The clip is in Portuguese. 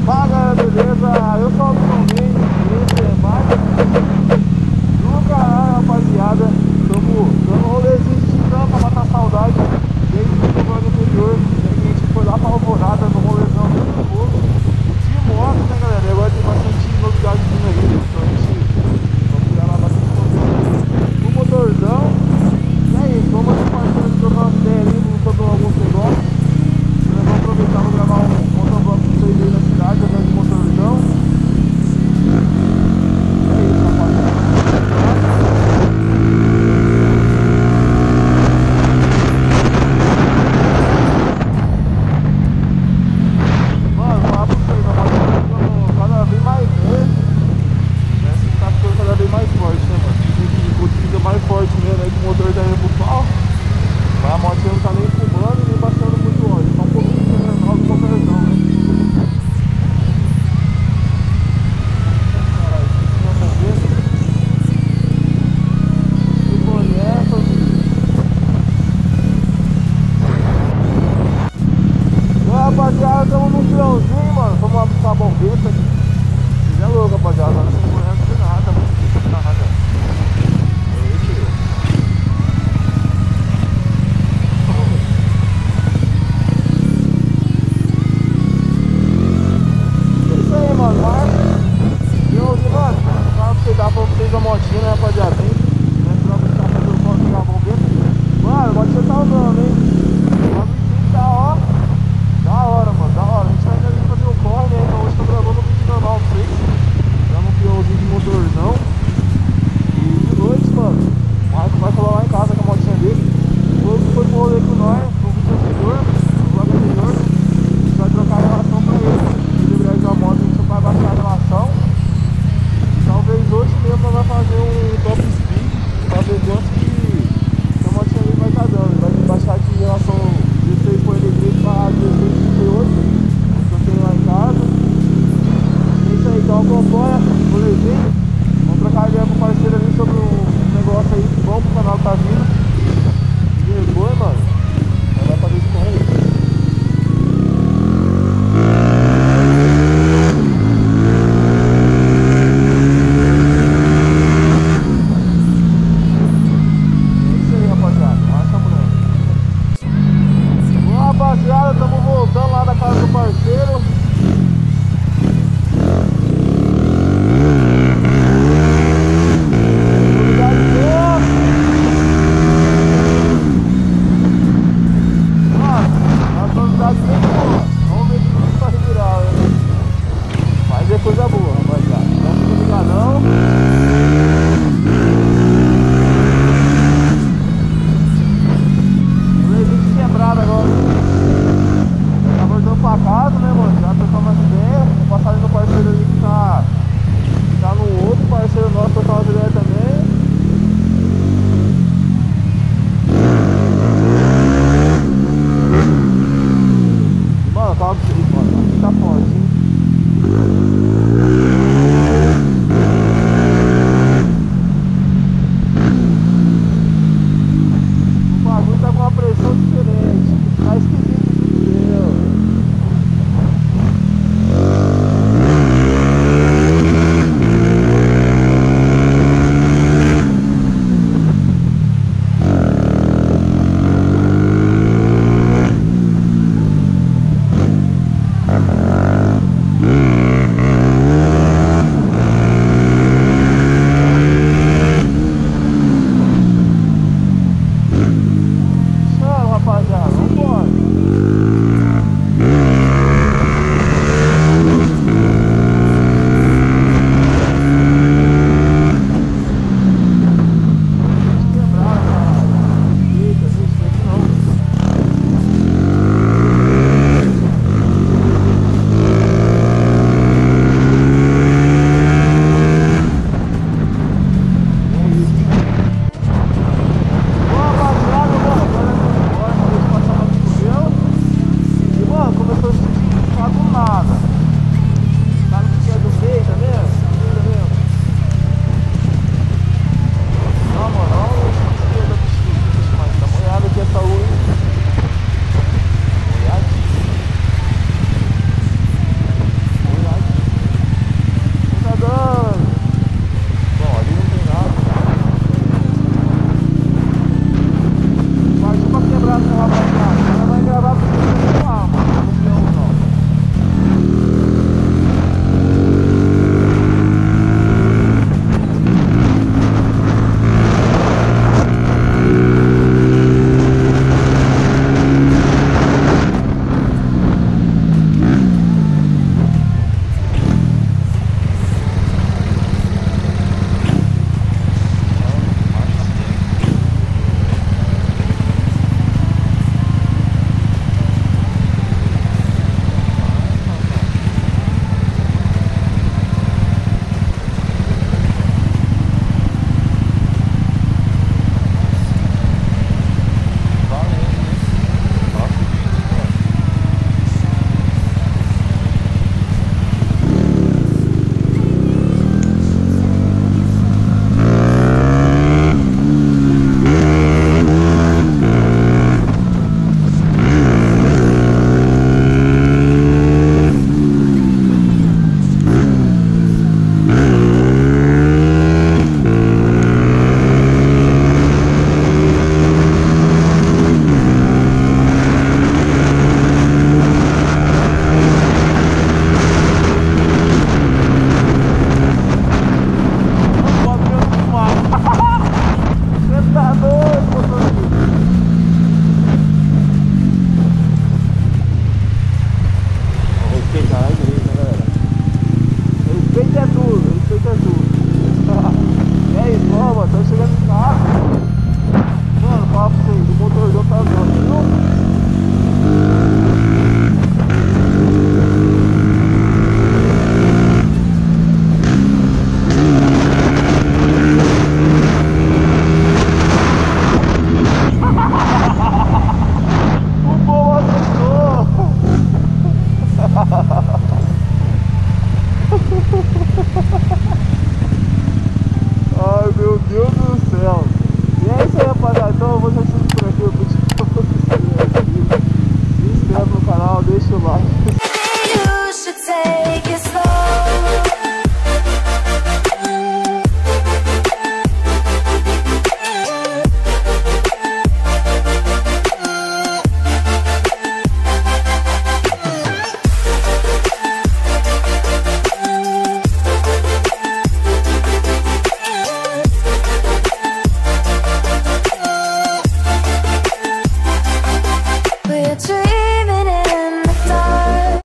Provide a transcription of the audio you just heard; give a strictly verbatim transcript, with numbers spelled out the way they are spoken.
Fala galera, beleza? Eu sou o Bruno, esse é mais do canal, rapaziada. Estamos dando um rolezinho de campo pra matar saudade desde o programa anterior. A gente foi lá pra Alvorada no rolezão muito novo de moto, né galera? E agora tem bastante novidade vindo aí, então a gente vai pegar lá bastante conteúdo no motorzão. E é isso, vamos fazer parceiro de trocar umas ideias ali sobre alguns negócios. Nós vamos aproveitar para gravar um motovlog pra vocês aí na cidade, andando de motorzão. É isso, rapaziada. Mano, falar pra vocês, a moto tá ficando cada vez mais leve, né? Tá ficando cada vez mais forte, né, mano? Fica mais forte mesmo aí que o motor tá indo pro pau. Mas a moto não tá nem fumando nem baixando muito óleo, só um pouquinho de menor do motorzão, né? Caralho, isso não é ver. Que boneta. E aí, rapaziada, estamos num pilãozinho, mano. Vamos lá buscar a bombeta. Isso é louco, rapaziada. Não tem correndo de nada, mano. Não tem nada. Dá pra vocês a motinha, né, rapaziada? Tem, né, pra buscar fazer o foto, pegar a bombeta. Mano, a motinha tá andando, hein? A bichinha tá, ó, da hora, mano, da hora. A gente tá indo ali fazer o corre, né? Então hoje tô gravando um vídeo normal pra vocês. Dando um pilãozinho de motorzão. E de noite, mano, o Marco vai falar lá em casa com a motinha dele. Depois que foi pro rolê com nós, pro vídeo anterior, no vlog anterior, a gente vai trocar a relação pra ele. Se ele liberar a moto, a gente vai baixar a relação. Talvez hoje mesmo vai fazer um top